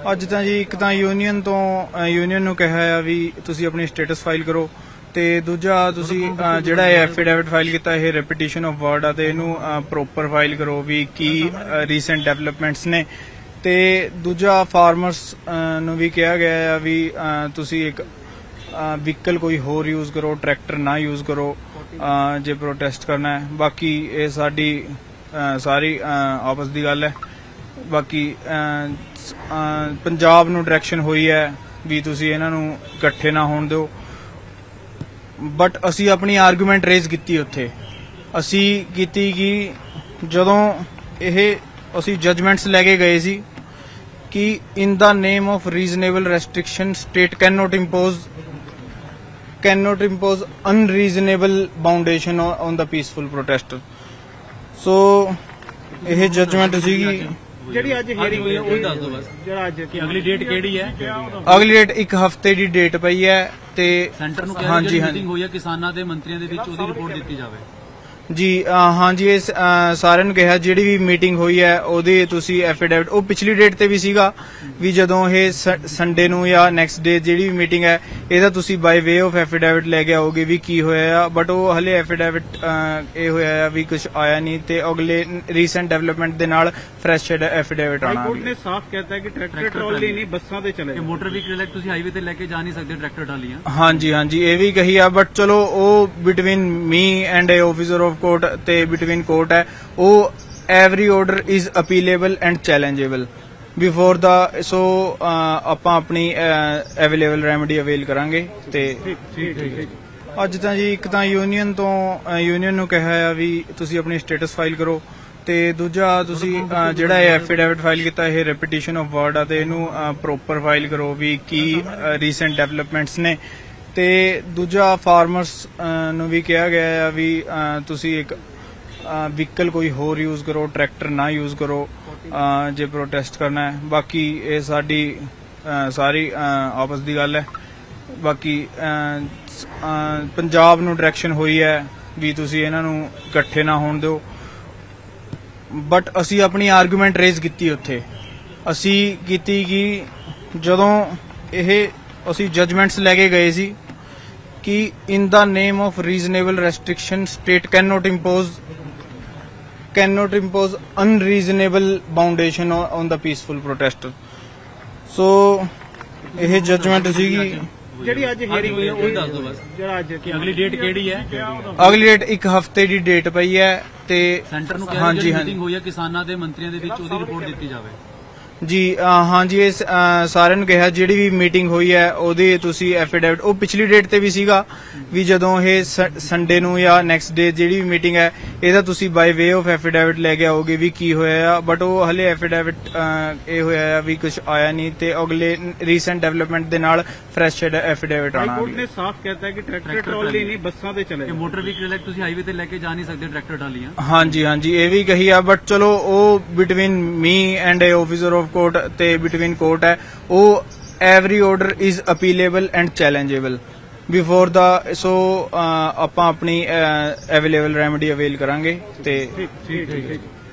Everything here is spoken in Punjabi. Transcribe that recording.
ਅੱਜ ਤਾਂ ਜੀ ਇੱਕ ਤਾਂ ਯੂਨੀਅਨ ਨੂੰ ਕਿਹਾ ਆ ਵੀ ਤੁਸੀਂ ਆਪਣੀ ਸਟੇਟਸ ਫਾਈਲ ਕਰੋ ਤੇ ਦੂਜਾ ਤੁਸੀਂ ਜਿਹੜਾ ਇਹ ਐਫੀਡੇਵਿਟ ਫਾਈਲ ਕੀਤਾ ਇਹ ਰੈਪੀਟੀਸ਼ਨ ਆਫ ਵਰਡ ਆ ਤੇ ਇਹਨੂੰ ਪ੍ਰੋਪਰ ਫਾਈਲ ਕਰੋ ਵੀ ਕੀ ਰੀਸੈਂਟ ਡਿਵੈਲਪਮੈਂਟਸ ਨੇ। ਤੇ ਦੂਜਾ ਫਾਰਮਰਸ ਨੂੰ ਵੀ ਕਿਹਾ ਗਿਆ ਆ ਵੀ ਤੁਸੀਂ ਇੱਕ ਵਹੀਕਲ ਕੋਈ ਹੋਰ ਯੂਜ਼ ਕਰੋ, ਟਰੈਕਟਰ ਨਾ ਯੂਜ਼ ਕਰੋ ਜੇ ਪ੍ਰੋਟੈਸਟ ਕਰਨਾ ਹੈ। ਬਾਕੀ ਇਹ ਸਾਡੀ ਸਾਰੀ ਆਪਸ ਦੀ ਗੱਲ ਹੈ। ਬਾਕੀ ਪੰਜਾਬ ਨੂੰ ਡਾਇਰੈਕਸ਼ਨ ਹੋਈ ਹੈ ਵੀ ਤੁਸੀਂ ਇਹਨਾਂ ਨੂੰ ਇਕੱਠੇ ਨਾ ਹੋਣ ਦਿਓ, ਬਟ ਅਸੀਂ ਆਪਣੀ ਆਰਗੂਮੈਂਟ ਰੇਜ਼ ਕੀਤੀ ਉੱਥੇ। ਅਸੀਂ ਕੀਤੀ ਕਿ ਜਦੋਂ ਇਹ ਅਸੀਂ ਜਜਮੈਂਟਸ ਲੈ ਕੇ ਗਏ ਸੀ ਕਿ in the name of reasonable restriction state cannot impose unreasonable boundation on the peaceful protester। So ਇਹ ਜਜਮੈਂਟ ਸੀਗੀ ਜਿਹੜੀ ਅੱਜ ਹੀਅਰਿੰਗ ਹੋਈ ਉਹ ਦੱਸ ਦਿਓ ਬਸ। ਜਿਹੜਾ ਅੱਜ ਕਿ ਅਗਲੀ ਡੇਟ ਕਿਹੜੀ ਹੈ? ਅਗਲੀ ਡੇਟ ਇੱਕ ਹਫ਼ਤੇ ਦੀ ਡੇਟ ਪਈ ਹੈ ਤੇ ਸੈਂਟਰ ਨੂੰ ਕਿਹਾ ਜਿਹੜੀ ਮੀਟਿੰਗ ਹੋਈ ਹੈ ਕਿਸਾਨਾਂ ਦੇ ਮੰਤਰੀਆਂ ਦੇ ਵਿੱਚ ਉਹਦੀ ਰਿਪੋਰਟ ਦਿੱਤੀ ਜਾਵੇ। ਜੀ ਹਾਂਜੀ, ਇਹ ਸਾਰਿਆਂ ਨੂੰ ਕਿਹਾ ਜਿਹੜੀ ਵੀ ਮੀਟਿੰਗ ਹੋਈ ਹੈ ਉਹਦੀ ਤੁਸੀਂ ਐਫੀਡੇਵਿਟ, ਉਹ ਪਿਛਲੀ ਡੇਟ ਤੇ ਵੀ ਸੀਗਾ ਵੀ ਜਦੋਂ ਇਹ ਸੰਡੇ ਨੂੰ ਜਾਂ ਨੈਕਸਟ ਡੇ ਜਿਹੜੀ ਵੀ ਮੀਟਿੰਗ ਹੈ ਇਹਦਾ ਤੁਸੀਂ ਬਾਈ ਵੇ ਆਫ ਐਫੀਡੇਵਿਟ ਲੈ ਕੇ ਆਓਗੇ ਵੀ ਕੀ ਹੋਇਆ ਆ, ਬਟ ਉਹ ਹਲੇ ਐਫੀਡੇਵਿਟ ਇਹ ਹੋਇਆ ਆ ਵੀ ਕੁਝ ਆਇਆ ਨਹੀਂ ਤੇ ਅਗਲੇ ਰੀਸੈਂਟ ਡਿਵੈਲਪਮੈਂਟ ਦੇ ਨਾਲ ਫਰੈਸ਼ ਐਫੀਡੇਵਿਟ ਆਉਣਾ। ਹਾਈਕੋਰਟ ਨੇ ਸਾਫ਼ ਕਹਿਤਾ ਕਿ ਟਰੈਕਟਰ ਟਰਾਲੀ ਨਹੀਂ ਬੱਸਾਂ ਤੇ ਚਲੇ, ਮੋਟਰ ਵਹੀਕਲ ਤੁਸੀਂ ਹਾਈਵੇ ਤੇ ਲੈ ਕੇ ਜਾ ਨਹੀਂ ਸਕਦੇ ਟਰੈਕਟਰ ਟਰਾਲੀਆਂ। ਹਾਂਜੀ ਹਾਂਜੀ, ਇਹ ਵੀ ਕਹੀ ਆ, ਬਟ ਚਲੋ ਉਹ between me and a officer of court ਤੇ ਬਿਟਵੀਨ ਕੋਰਟ ਹੈ। ਉਹ every order is appealable and challengeable before the. So ਆਪਾਂ ਆਪਣੀ ਅਵੇਲੇਬਲ ਰੈਮਡੀ ਅਵੇਲ ਕਰਾਂਗੇ। ਤੇ ਅੱਜ ਤਾਂ ਜੀ ਇੱਕ ਤਾਂ ਯੂਨੀਅਨ ਨੂੰ ਕਿਹਾ ਆ ਵੀ ਤੁਸੀਂ ਆਪਣੀ ਸਟੇਟਸ ਫਾਈਲ ਕਰੋ ਤੇ ਦੂਜਾ ਤੁਸੀਂ ਜਿਹੜਾ ਇਹ ਐਫੀਡੇਵਿਟ ਫਾਈਲ ਕੀਤਾ ਇਹ ਰੈਪੀਟੀਸ਼ਨ ਆਫ ਵਰਡ ਆ ਤੇ ਇਹਨੂੰ ਪ੍ਰੋਪਰ ਫਾਈਲ ਕਰੋ ਵੀ ਕੀ ਰੀਸੈਂਟ ਡਿਵੈਲਪਮੈਂਟਸ ਨੇ। ਤੇ ਦੂਜਾ ਫਾਰਮਰਸ ਨੂੰ ਵੀ ਕਿਹਾ ਗਿਆ ਆ ਵੀ ਤੁਸੀਂ ਇੱਕ ਵਹੀਕਲ ਕੋਈ ਹੋਰ ਯੂਜ਼ ਕਰੋ, ਟਰੈਕਟਰ ਨਾ ਯੂਜ਼ ਕਰੋ ਜੇ ਪ੍ਰੋਟੈਸਟ ਕਰਨਾ ਹੈ। ਬਾਕੀ ਇਹ ਸਾਡੀ ਸਾਰੀ ਆਪਸ ਦੀ ਗੱਲ ਹੈ। ਬਾਕੀ ਪੰਜਾਬ ਨੂੰ ਡਾਇਰੈਕਸ਼ਨ ਹੋਈ ਹੈ ਵੀ ਤੁਸੀਂ ਇਹਨਾਂ ਨੂੰ ਇਕੱਠੇ ਨਾ ਹੋਣ ਦਿਓ, ਬਟ ਅਸੀਂ ਆਪਣੀ ਆਰਗੂਮੈਂਟ ਰੇਜ਼ ਕੀਤੀ ਉੱਥੇ। ਅਸੀਂ ਕੀਤੀ ਕਿ ਜਦੋਂ ਇਹ ਅਸੀਂ ਜਜਮੈਂਟਸ ਲੈ ਕੇ ਗਏ ਸੀ ਕਿ in the name of reasonable restriction state cannot impose unreasonable boundation on the peaceful protester। So ਇਹ ਜਜਮੈਂਟ ਸੀਗੀ ਜਿਹੜੀ ਅੱਜ ਹੀਅਰਿੰਗ ਹੋਈ ਉਹ ਦੱਸ ਦਿਓ ਬਸ। ਜਿਹੜਾ ਅੱਜ ਕਿ ਅਗਲੀ ਡੇਟ ਕਿਹੜੀ ਹੈ? ਅਗਲੀ ਡੇਟ ਇੱਕ ਹਫ਼ਤੇ ਦੀ ਡੇਟ ਪਈ ਹੈ ਤੇ ਸੈਂਟਰ ਨੂੰ ਕਿਹਾ ਜਿਹੜੀ ਮੀਟਿੰਗ ਹੋਈ ਹੈ ਕਿਸਾਨਾਂ ਦੇ ਮੰਤਰੀਆਂ ਦੇ ਵਿੱਚ ਉਹਦੀ ਰਿਪੋਰਟ ਦਿੱਤੀ ਜਾਵੇ। ਜੀ ਹਾਂਜੀ, ਇਹ ਸਾਰਿਆਂ ਨੂੰ ਕਿਹਾ ਜਿਹੜੀ ਵੀ ਮੀਟਿੰਗ ਹੋਈ ਹੈ ਉਹਦੀ ਤੁਸੀਂ ਐਫੀਡੇਵਿਟ, ਉਹ ਪਿਛਲੀ ਡੇਟ ਤੇ ਵੀ ਸੀਗਾ ਵੀ ਜਦੋਂ ਇਹ ਸੰਡੇ ਨੂੰ ਜਾਂ ਨੈਕਸਟ ਡੇ ਜਿਹੜੀ ਵੀ ਮੀਟਿੰਗ ਹੈ ਇਹਦਾ ਤੁਸੀਂ ਬਾਈ ਵੇ ਆਫ ਐਫੀਡੇਵਿਟ ਲੈ ਕੇ ਆਓਗੇ ਵੀ ਕੀ ਹੋਇਆ ਆ, ਬਟ ਉਹ ਹਲੇ ਐਫੀਡੇਵਿਟ ਇਹ ਹੋਇਆ ਆ ਵੀ ਕੁਝ ਆਇਆ ਨਹੀਂ ਤੇ ਅਗਲੇ ਰੀਸੈਂਟ ਡਿਵੈਲਪਮੈਂਟ ਦੇ ਨਾਲ ਫਰੈਸ਼ ਐਫੀਡੇਵਿਟ ਆਉਣਾ। ਹਾਈਕੋਰਟ ਨੇ ਸਾਫ਼ ਕਹਿਤਾ ਕਿ ਟਰੈਕਟਰ ਟਰਾਲੀ ਨਹੀਂ ਬੱਸਾਂ ਤੇ ਚਲੇ, ਮੋਟਰ ਵਹੀਕਲ ਤੁਸੀਂ ਹਾਈਵੇ ਤੇ ਲੈ ਕੇ ਜਾ ਨਹੀਂ ਸਕਦੇ ਟਰੈਕਟਰ ਟਰਾਲੀਆਂ। ਹਾਂਜੀ ਹਾਂਜੀ, ਇਹ ਵੀ ਕਹੀ ਆ, ਬਟ ਚਲੋ ਉਹ between me and a officer of court ਤੇ ਬਿਟਵੀਨ ਕੋਰਟ ਹੈ। ਉਹ every order is appealable and challengeable before the. So ਆਪਾਂ ਆਪਣੀ ਅਵੇਲੇਬਲ ਰੈਮਡੀ ਅਵੇਲ ਕਰਾਂਗੇ। ਤੇ